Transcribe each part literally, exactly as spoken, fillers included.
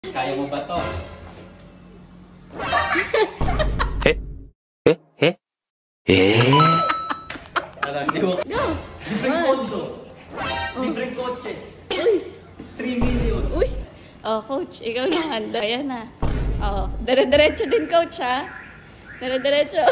Kaya mo ba to? Eh? Eh? Eh? Eh? Ano, di mo? Go! Libreng kondo. Libreng kotse. Uy! three million. Uy! Oh, coach, ikaw naman. Ayan na. Oh, dire-diretso din, coach, ha? Dire-diretso.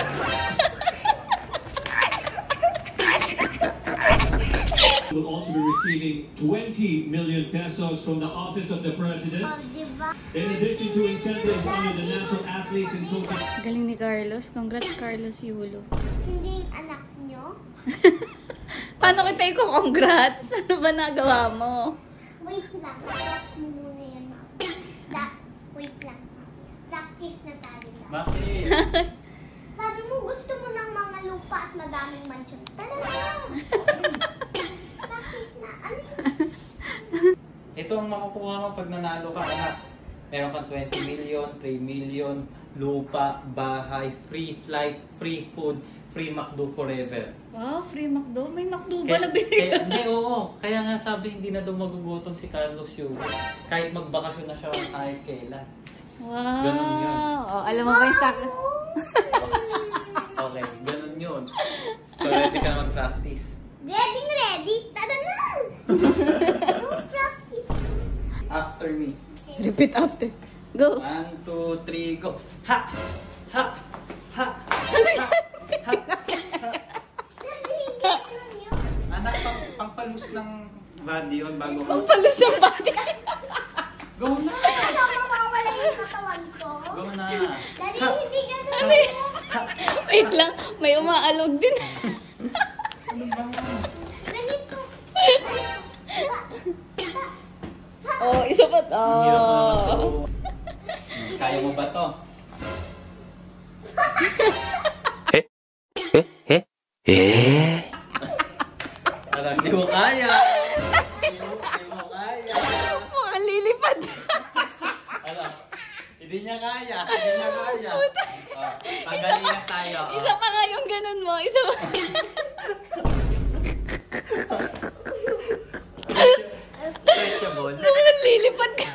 Will also be receiving twenty million pesos from the Office of the President. In addition to incentives under the National Athletes and Coaches. Galing ni Carlos. Congrats, Carlos Yulo. Hindi yung anak nyo? Paano kita i-congrats? Ano ba nagawa mo? Wait lang. Practice mo muna yan, ma'am. Da- Wait lang. Practice na tayo lang. Bakit? Sabi mo, gusto mo ng mga lupa at madaming mansyon. Talaga! Practice na. Ano yun? Ito ang makukuha mo pag nanalo ka, anak. Meron kang twenty million, three million, lupa, bahay, free flight, free food, free McDo forever. Wow, free McDo? May McDo ba Kaya, na binigay? kaya, hindi, oo. Kaya nga sabi, hindi na daw magugutom si Carlos Yulo. Kahit magbakasyon na siya kahit kailan. Wow! Ganun yun. Oh, alam mo ba yung sak... Okay, ganun yun. So, ready ka mag-practice. Ready, ready. Tara na! Go practice. After me. Repeat after. Go! One, two, three, go. Ha! Ha! Ha! Ano Ha! Ha! Kasi hindi naman yun. Anak, pang, pangpalus ng body yun bago ka. Ang palos ng body. Go na! Ito, mawawala yung katawan ko. Go na! Daddy, Ha! hindi ganun. Ano yun? Wait lang, may umaalog din. Ano ba? Ganito. Oh, isa pa. Ang hirap na naman to. Oh. Kaya mo ba to? Eh? Eh? Eh? Eh? Ano, hindi mo kaya! Hindi mo, hindi mo kaya! Mukhang lilipad. Ano? Hindi niya kaya! Hindi niya kaya! Oh, pagalingan tayo. Oh. Isa pa nga yung ganun mo. Isa pa. Stretchable. Mukhang lilipad ka.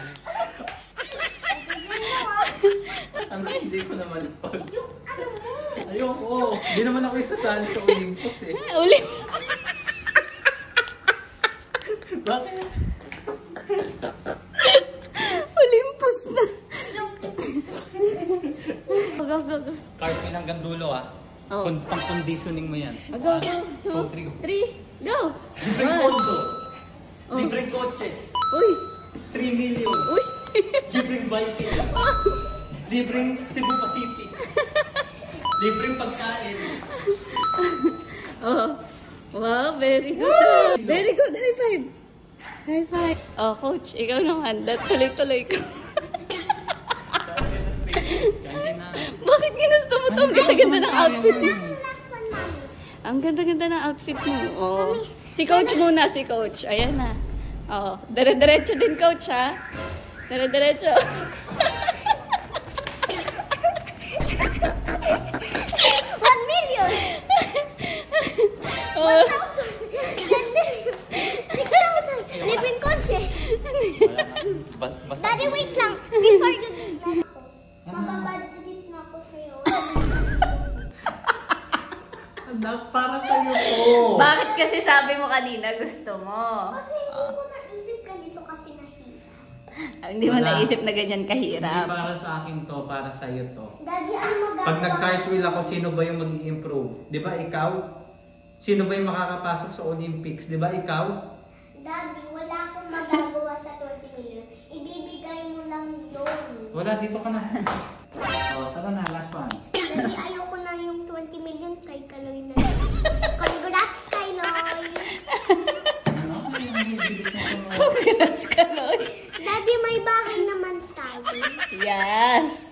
Ang hindi ko naman pag... Yung ano mo. Ayoko! Hindi naman ako isasali sa Olympus eh. Ulit. Bakit? Olympus na. Go, go, go, go. Cartwheel hanggang dulo ah. Oh. Con- pang-conditioning mo yan. Go, go. One, Two, two, three. three. Go. Libreng One. kondo. Oh. Libreng kotse. Uy. three million. Uy. Libreng Viking. Libreng Cebu Pacific. Libreng pagkain. Oh. Wow, very good. Very good. High five. High five. Oh, coach, ikaw naman. Dat tuloy-tuloy ko. Bakit ginusto mo to? Ang ganda-ganda ng outfit mo. Last one, mommy. Ang ganda-ganda ng outfit mo. Oh. Si coach muna, si coach. Ayan na. Oh, dire-diretso din, coach, ha? Dire-diretso. One million. Oh. One thousand. Ten million. Six thousand. Libreng kotse. Bas basa. Daddy, wait lang. Before you do that, mababadit na ako sa'yo. Anak, para sa'yo po. Bakit kasi sabi mo kanina gusto mo? Kasi hindi ko naisip ganito kasi nahirap. Hindi mo Wala. naisip na ganyan Hindi kahirap. para sa akin to, para sa'yo to. Daddy, ano magagawa? Pag nag-cartwheel ako, sino ba yung mag-i-improve? Di ba ikaw? Sino ba yung makakapasok sa Olympics? Di ba ikaw? Daddy, wala akong magagawa sa twenty million. Ibibigay mo lang yun. Wala, dito ka na. Oh, tara na, last one. Daddy, ayoko na yung twenty million kay Kaloy na yun. Congrats, Kaloy! Ano? Congrats ka, Loy. Daddy, may bahay naman tayo. Yes.